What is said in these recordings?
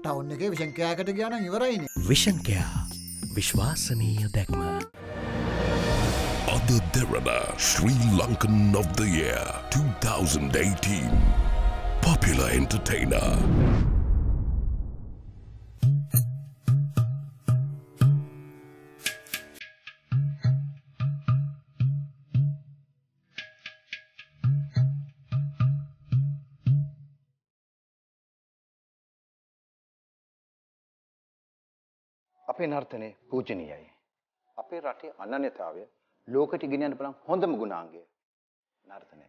Town එකේ vision කෑකට ගියා නම් ඉවරයිනේ. විෂන් කෑ විශ්වාසනීය දැක්ම. Ada Derana Sri Lankan of the Year 2018. Popular entertainer. අපේ නර්තනය පූජනීයයි. අපේ රටේ අනන්‍යතාවය ලෝකෙට ගෙනියන්න බලන් හොඳම ගුණාංගය නර්තනයයි.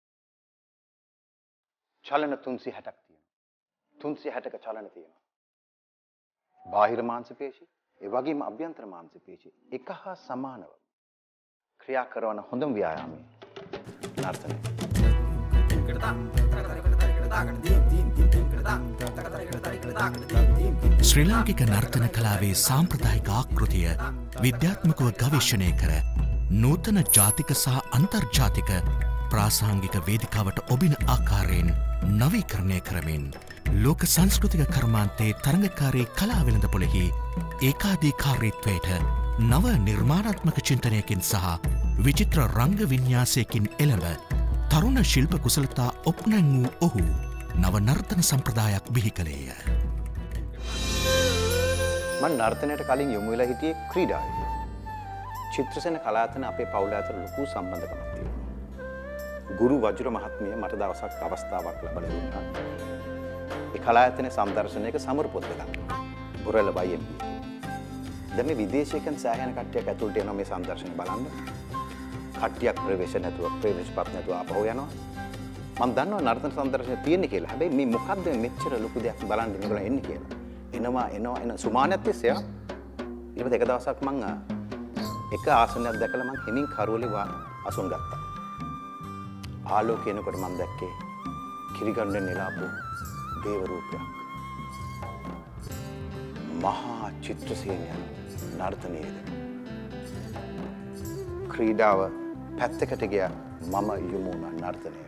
චලන 360ක් තියෙනවා. 360ක චලන තියෙනවා. බාහිර මාංශ පේශි, ඒ වගේම අභ්‍යන්තර මාංශ පේශි එක හා සමානව ක්‍රියා කරන හොඳම ව්‍යායාමය නර්තනය. ශ්‍රී ලාංකික නර්තන කලාවේ සාම්ප්‍රදායික ආකෘතිය විද්‍යාත්මකව ගවේෂණය කර නූතන ජාතික සහ අන්තර්ජාතික ප්‍රාසංගික වේදිකාවට ඔබින ආකාරයෙන් නවීකරණය කරමින් ලෝක සංස්කෘතික කර්මාන්තයේ තරඟකාරී කලා වෙළඳපොළෙහි ඒකාධිකාරීත්වයට නව නිර්මාණාත්මක චින්තනයකින් සහ විචිත්‍ර රංග වින්‍යාසයකින් එළඹ තරුණ ශිල්ප කුසලතා ඔප්නැන් වූ ඔහු නව නර්තන සම්ප්‍රදායක් බිහි කළේය. මම නර්තනයට කලින් යොමු වෙලා හිටියේ ක්‍රීඩාවට. චිත්‍රසේන කලාතන අපේ පවුල අතර ලොකු සම්බන්ධකමක් තියෙනවා. ගුරු වජුර මහත්මිය මට දවසක් අවස්ථාවක් ලැබලා දුන්නා. ඒ කලායතනයේ සම්දර්ශනයක සමරු පොත් දෙකක්. බුරල YMP. දැන් මේ විදේශිකයන් සෑහෙන කට්ටියක් ඇතුළට එනවා මේ සම්දර්ශනය බලන්න. කට්ටියක් ප්‍රවේශ නැතුව ප්‍රවේශපත් නැතුව ආපහු යනවා. මම දන්නවා නර්තන සම්දර්ශනය තියෙන්නේ කියලා. හැබැයි මේ මොකද්ද මෙච්චර ලොකු දෙයක් බලන්න මේගොල්ලෝ එන්නේ කියලා. එන සුමානත් තිස්සේ ඊට එක දවසක් මං එක ආසනයක් දැකලා මං හිමින් කරවලේ අසුන් ගත්තා. ආලෝකයනකොට මම දැක්කේ කිරිගන්නේ නෙලාපු දේව රූපයක්. මහා චිත්‍රසේනය නර්තනයේද. ක්‍රීඩාව පැත්තකට ගියා මම යොමු වුණා නර්තනයට.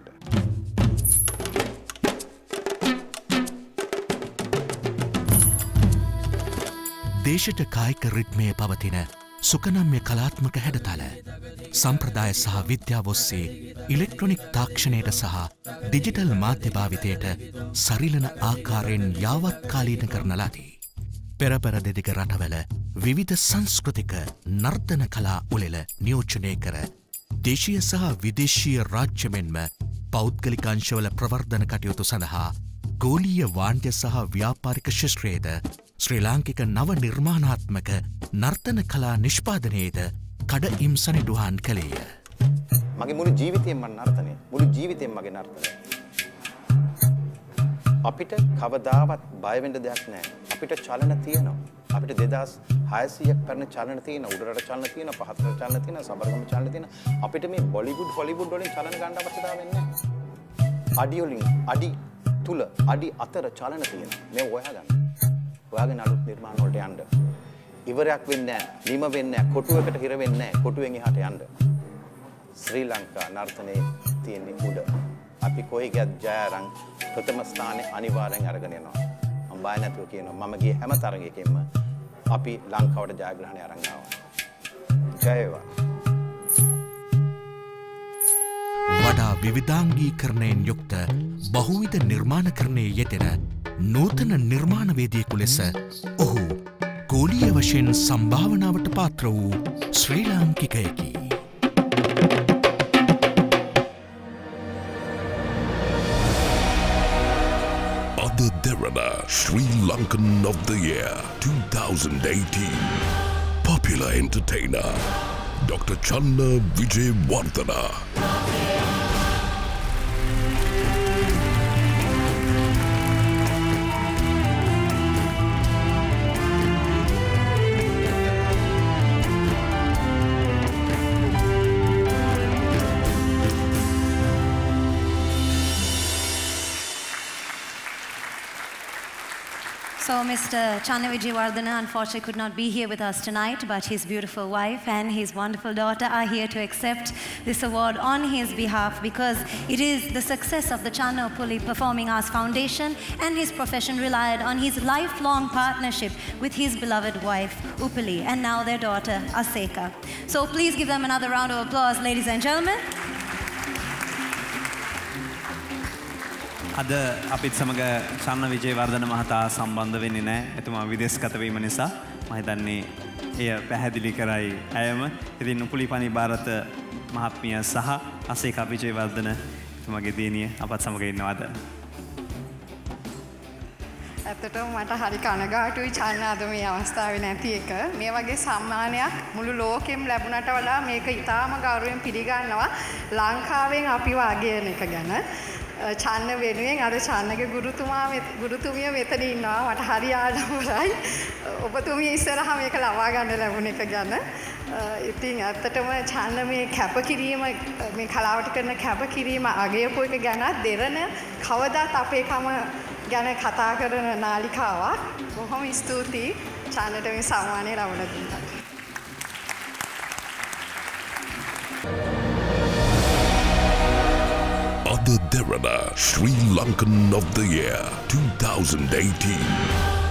දේශට කායික රිද්මය පවතින සුකනම්ය කලාත්මක හැඩතල සම්ප්‍රදාය සහ විද්‍යාව ඔස්සේ ඉලෙක්ට්‍රොනික් තාක්ෂණයට සහ ඩිජිටල් මාධ්‍ය භාවිතයට සරිලන ආකාරයෙන් යාවත්කාලීන කරන ලදී. පෙරපර දෙදිග රටවල විවිධ සංස්කෘතික නර්තන කලා උළෙල නියෝජනය කර දේශීය සහ විදේශීය රාජ්‍ය මෙන්ම පෞද්ගලික අංශවල ප්‍රවර්ධන කටයුතු සඳහා ගෝලීය වාණ්ඩ්‍ය සහ ව්‍යාපාරික ශිෂ්ත්‍රයේද ශ්‍රී ලාංකික නව නිර්මාණාත්මක නර්තන කලා නිෂ්පාදනයේද කඩ ඉම්සනිඩුහන් කළේය. මගේ මුළු ජීවිතේම නර්තනය. මුළු ජීවිතේම මගේ නර්තනය. අපිට කවදාවත් බය වෙන්න දෙයක් නැහැ. අපිට චලන තියෙනවා. අපිට 2600ක් පරණ චලන තියෙනවා. උඩරට චලන තියෙනවා, පහතට චලන තියෙනවා, සබරගම චලන තියෙනවා. අපිට මේ බොලිවුඩ් හොලිවුඩ් වලින් චලන ගන්න අවශ්‍යතාවය නැහැ. අඩි වලින් අඩි තුල අඩි අතර චලන තියෙනවා. මේ හොයාගන්න. ඔයාගේ අලුත් නිර්මාණ වලට යන්න. ඉවරයක් වෙන්නේ නැහැ. නිම වෙන්නේ නැහැ. කොටුවකට හිර වෙන්නේ නැහැ. කොටුවෙන් එහාට යන්න. ශ්‍රී ලංකා නර්තනයේ තියෙන උඩ. අපි කොයි ගියත් ජය අරන් ප්‍රථම ස්ථානේ අනිවාර්යෙන් අරගෙන යනවා. මම බය නැතුව කියනවා මම ගියේ හැම තරගයකින්ම අපි ලංකාවට ජයග්‍රහණය අරන් ආවා. ජය වේවා. වඩා විවිධාංගීකරණයෙන් යුක්ත බහුවිධ නිර්මාණකරණයේ යෙදෙන නූතන නිර්මාණවේදියෙකු ලෙස ඔහු ගෝලීය වශයෙන් සම්භාවනාවට පාත්‍ර වූ ශ්‍රී ලාංකිකයෙකි. Ada Derana Sri Lankan of the Year 2018. Popular entertainer Dr. Channa Vijayawardena. So Mr. Channa Vijayawardena unfortunately could not be here with us tonight, but his beautiful wife and his wonderful daughter are here to accept this award on his behalf because it is the success of the Channa Uppuli Performing Arts Foundation and his profession relied on his lifelong partnership with his beloved wife Uppuli and now their daughter Aseka. So please give them another round of applause, ladies and gentlemen. අද අපිත් සමග චන්න විජේවර්ධන මහතා සම්බන්ධ වෙන්නේ නැහැ. එතුමා විදේශගත වීම නිසා මම හිතන්නේ එය පැහැදිලි කරයි ඇයම. ඉතින් උපුලි පනි ಭಾರತ මහත්මිය සහ අසේකා විජේවර්ධන එතුමාගේ දිනිය අපත් සමග ඉන්නවා අද. ඇත්තටම මට හරි කනගාටුයි චන්න අද මේ අවස්ථාවේ නැති එක. මේ වගේ සම්මානයක් මුළු ලෝකෙම ලැබුණට වඩා මේක ඉතාම ගෞරවයෙන් පිළිගන්නවා ලංකාවෙන් අපිව අගයන එක ගැන. චන්න වෙනුවෙන් අර චන්නගේ ගුරුතුමිය මෙතන ඉන්නවා. මට හරි ආඩම්බරයි. ඔබතුමිය ඉස්සරහා මේක ලබා ගන්න ලැබුණ එක ගැන. ඉතින් ඇත්තටම චන්න මේ කැපකිරීම මේ කලාවට කරන කැපකිරීම අගයපු එක ගැන දෙරණ කවදාත් අපේ කම ගැන කතා කරන නාලිකාවක්. බොහොම ස්තුතියි චන්නට මේ සම්මානය ලබා දුන්නාට. Ada Derana Sri Lankan of the Year 2018.